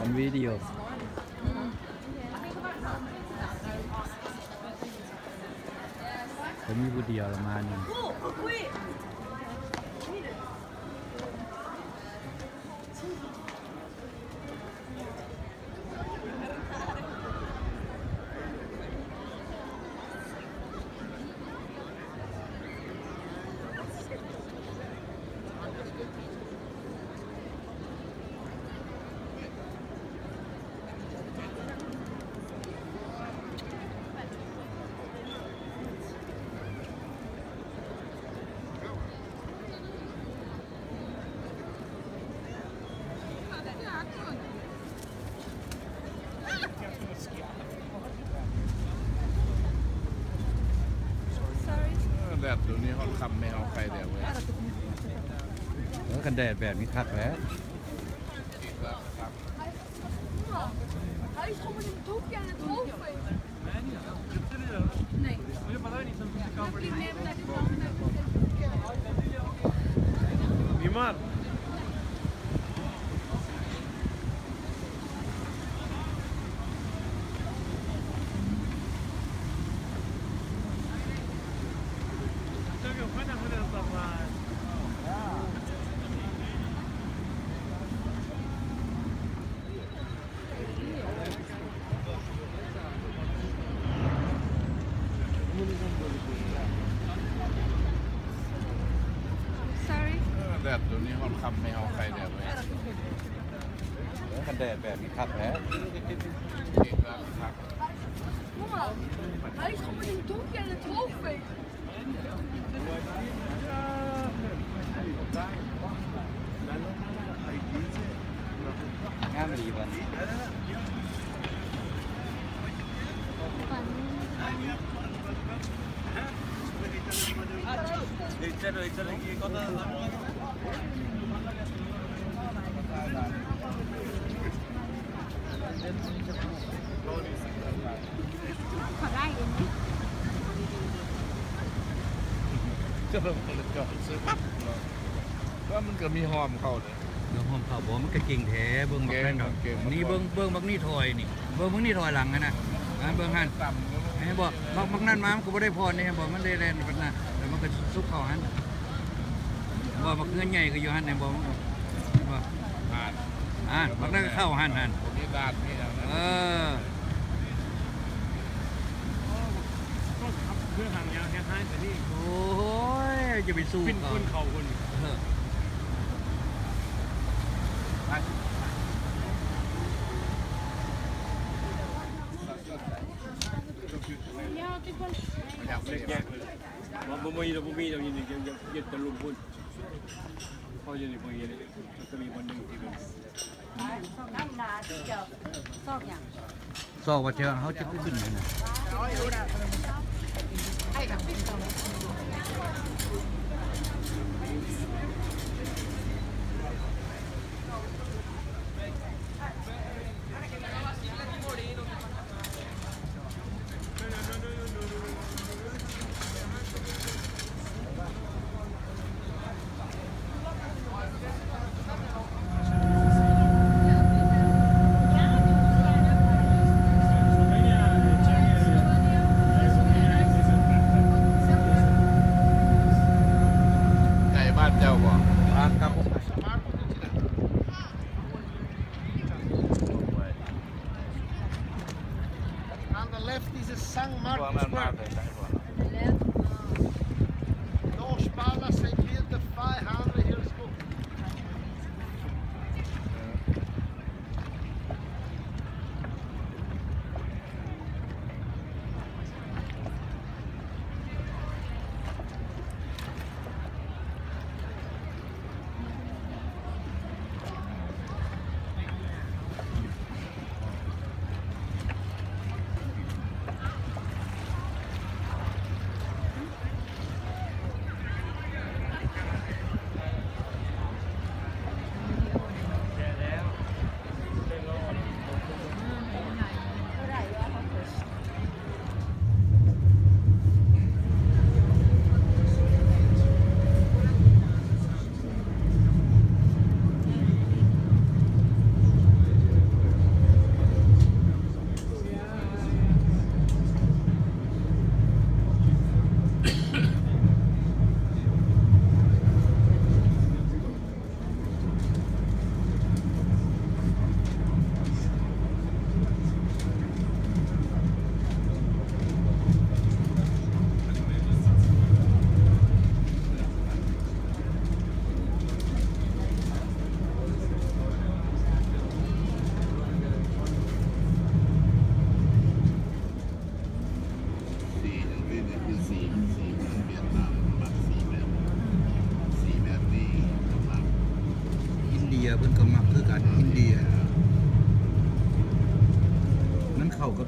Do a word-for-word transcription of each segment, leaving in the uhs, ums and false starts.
วิดีโอผมมีผู้เดียวละมาหนึ่งแดดตัวนี้เขาคำไม่เอาใครเดี๋ยวเว้ยแล้วกันแดดแบบนี้คักแล้วนี่มากแดดตัวนี้เขาคำไม่เอาใครเดี๋ยวเว้ยแล้วกันแดดแบบนี้คักแล้วเก่งมากครับ Hij is gewoon met een doekje en het hoofdfeest. งามดีวันขอได้เองไหมก็ลงคนละจอดซื้อว่ามันก็มีหอมเขาเลยเรื่องหอมข้าวบอกมันก็เก่งแท้เบิ้งบักนั่นเนาะนี่เบิ้งเบิ้งบักนี่ถอยนี่เบิ้งบักนี่ถอยหลังนะนะเบิ้งหันต่ำไอ้บอกบักบักนั่นมามันก็ไม่ได้พอนี่บอกมันได้แรงแบบนั้นแต่มันก็ซุกเข้าหันบอกบักเงินใหญ่ก็อยู่หันไอ้บอกมันบอกอ่านอ่านบักนั่นก็เข้าหันหันนี่ดาดนี่อย่างนั้นเออเพื่อห่างยาวแค่ท้ายแต่นี่โอ้ยจะไปสู้เขาคนเขาคนแยกเลยว่าบ่มีเราบ่มีเรายินดียังยังจะลุมพุ่นเขาจะนี่บ่ยินจะมีคนหนึ่งที่เป็นน้ำนาที่เจ้าซอกอย่างซอกว่าเจ้าเขาจะขึ้นเลยนะไอ้กับพี่เจ้า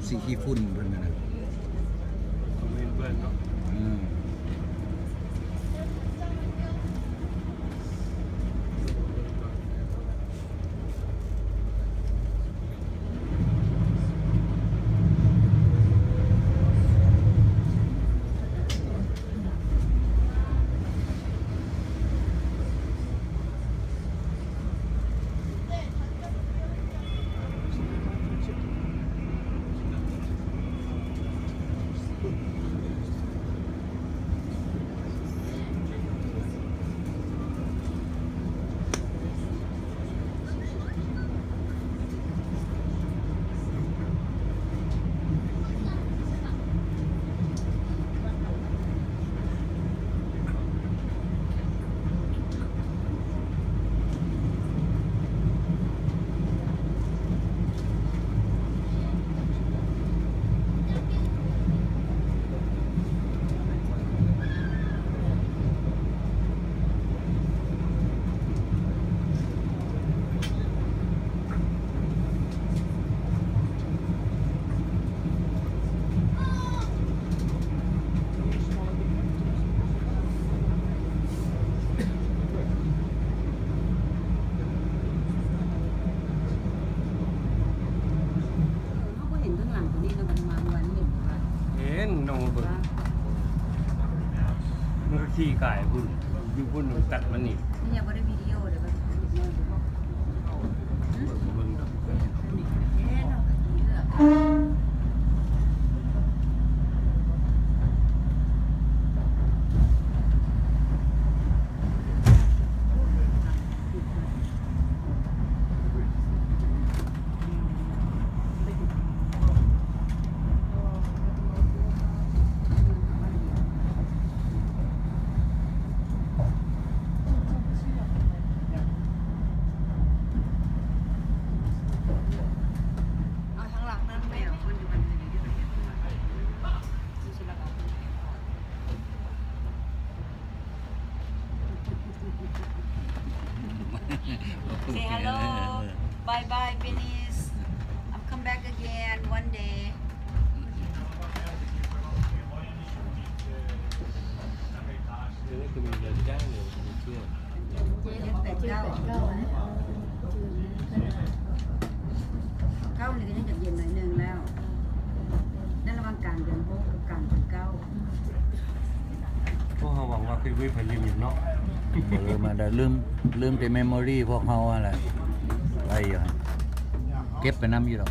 สีขี้ฝุ่นเพิ่นน่ะนะเห็นเพื่อนเนาะอืมเขาก็เห็นข้างหลังตัวนี้นะมันมาวันเห็นว่าเห็นน้องเบิ่งมันก็ขี้กายพุ่นอยู่พุ่นมันตัดมันนี่นี่ยังไม่ได้วิดีโอเลยว่าถ่ายนิดหน่อยดูบอกเบิ่งดอกเอ๊ะเนาะเลือก เอาข้างหลังนั่นไม่เอาคนอยู่มันอยู่ที่ไหนที่สุดแล้วก็ Say hello bye bye Venice I'm come back again one day เดี๋ยวนี้ก็มีเดินจ้างเลยมีเที่ยวเจ็ดแปดเก้าเก้าเก้านี่ก็ยังจะเย็นหน่อยหนึงแล้วนั่นระหว่างกลางเดือนหกกับกลางเดือนเก้าพวกเขาหวังว่าคือวิพลิมอยู่เนาะบ่ลืมมาได้ลืมลืมแต่เมมโมรี่พวกเฮาอะไรไว้อยู่หั่นเก็บไปนำอยู่ดอก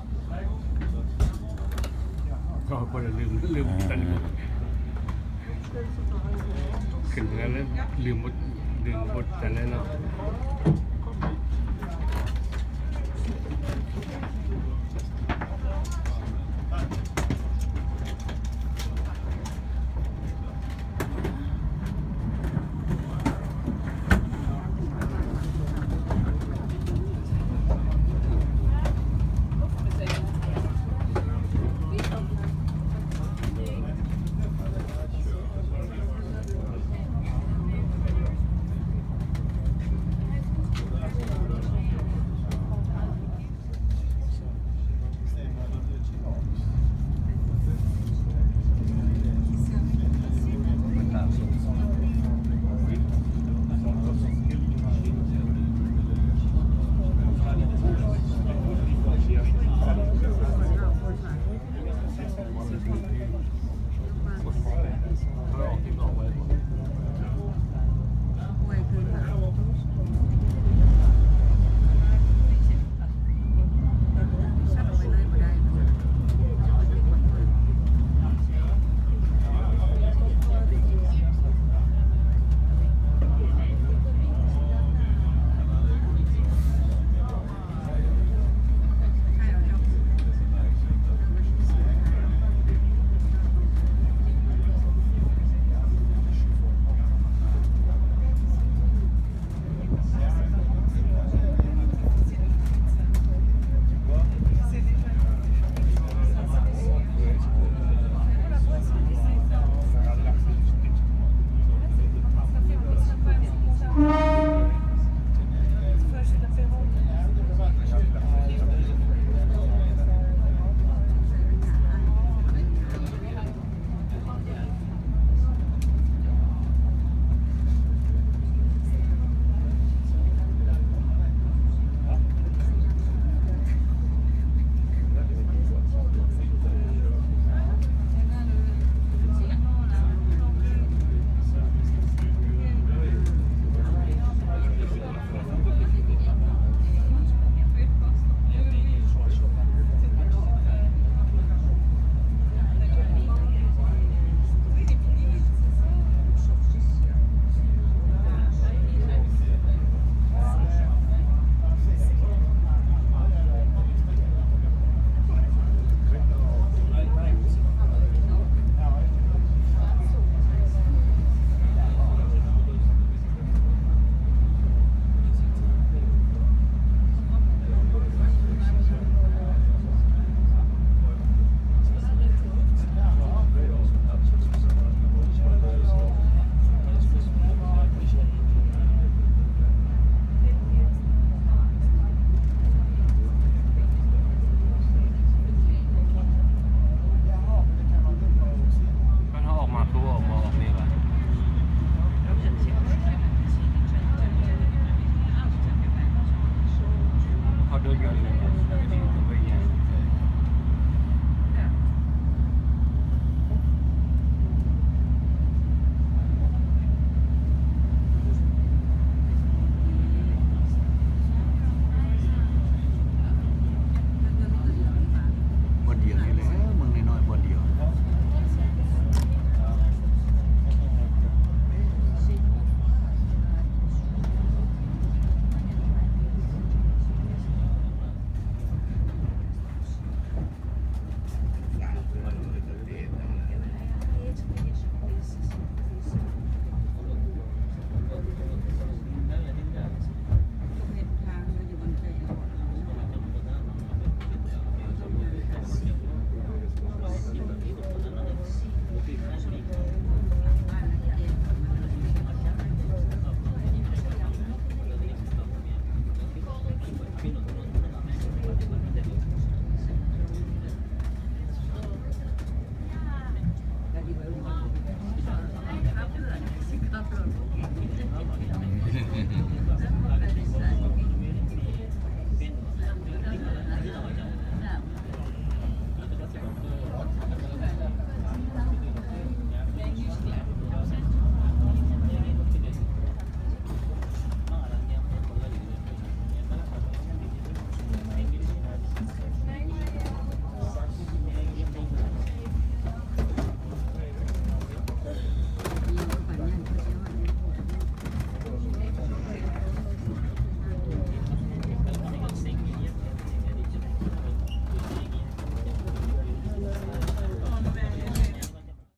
ก็คนละลืมลืมตันขึ้นเหนือแล้วลืมบทลืมบทแต่แล้วเนาะ